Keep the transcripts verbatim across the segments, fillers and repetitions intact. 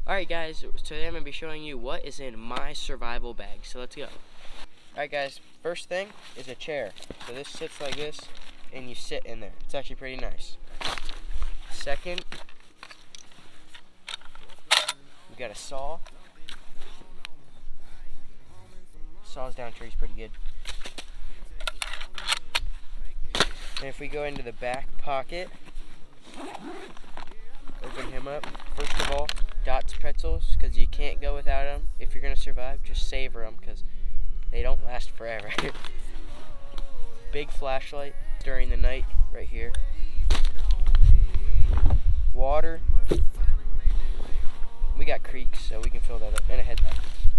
Alright guys, today I'm going to be showing you what is in my survival bag, so let's go. Alright guys, first thing is a chair. So this sits like this, and you sit in there. It's actually pretty nice. Second, we got a saw. Saws down trees pretty good. And if we go into the back pocket, open him up, first of all, Dots pretzels, because you can't go without them. If you're going to survive, just savor them, because they don't last forever. Big flashlight during the night, right here. Water. We got creeks, so we can fill that up. And a headlight.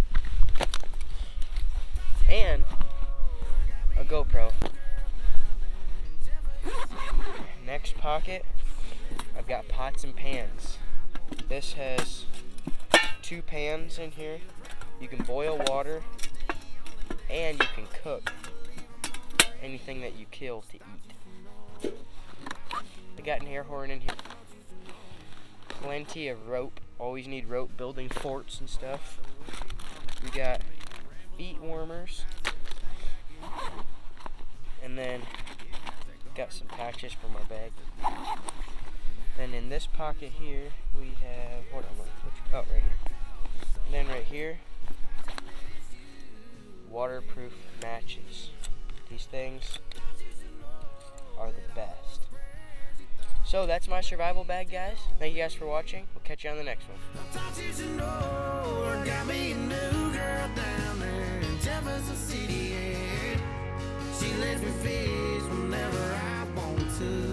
And a GoPro. Next pocket, I've got pots and pans. This has two pans in here. You can boil water and you can cook anything that you kill to eat. I got an air horn in here. Plenty of rope. Always need rope building forts and stuff. We got feet warmers. And then got some patches for my bag. Then in this pocket here, we have, hold on, which, oh, right here. And then right here, waterproof matches. These things are the best. So that's my survival bag, guys. Thank you guys for watching. We'll catch you on the next one. She lets me fish whenever I want to.